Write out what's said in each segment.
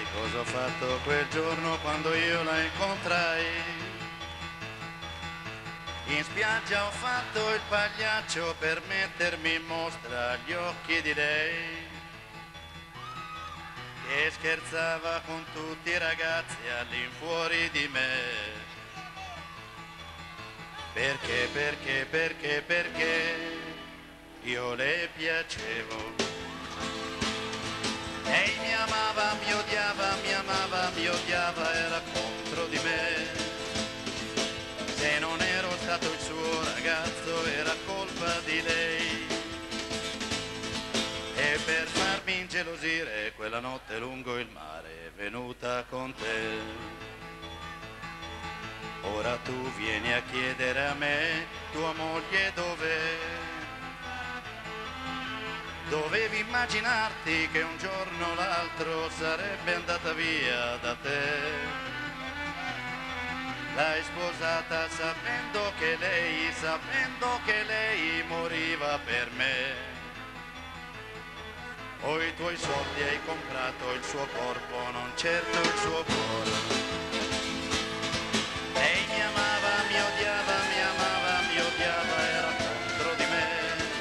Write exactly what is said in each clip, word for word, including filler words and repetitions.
sai cosa ho fatto quel giorno quando io la incontrai? In spiaggia ho fatto il pagliaccio per mettermi in mostra agli occhi di lei, che scherzava con tutti i ragazzi all'infuori di me. Perché, perché, perché, perché io le piacevo. Lei mi amava, mi odiava, mi amava, mi odiava, era contro di me. Se non ero stato il suo ragazzo era colpa di lei. E per farmi ingelosire quella notte lungo il mare è venuta con te. Ora tu vieni a chiedere a me, tua moglie dov'è? Dovevi immaginarti che un giorno o l'altro sarebbe andata via da te. L'hai sposata sapendo che lei, sapendo che lei moriva per me. O i tuoi soldi hai comprato il suo corpo, non certo il suo cuore. Lei mi amava, mi odiava, mi amava, mi odiava, era contro di me.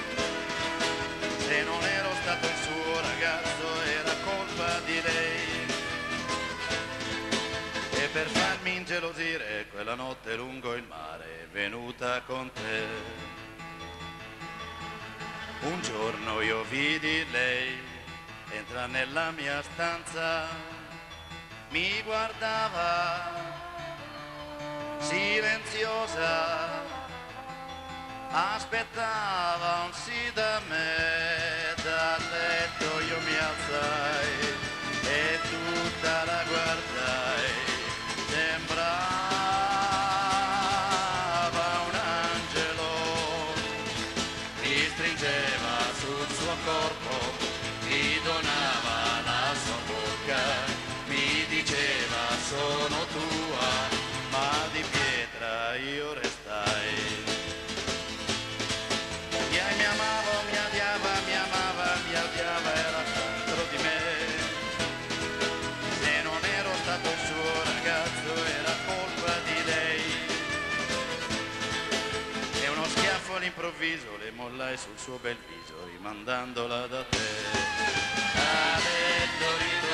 Se non ero stato il suo ragazzo era colpa di lei. E per farmi ingelosire quella notte lungo il mare è venuta con te. Un giorno io vidi lei entra nella mia stanza, mi guardava silenziosa, aspettava un sì da me. Dal letto io mi alzai e tutta la guardai, sembrava un angelo, mi stringeva sul suo corpo, mi donava la sua bocca, mi diceva sono tua, ma di pietra io restai. E mi amavo, mi odiava, mi amava, mi odiava, era contro di me. Se non ero stato il suo ragazzo era colpa di lei. E uno schiaffo all'improvviso le mollai sul suo bel viso, rimandandola da te. A letto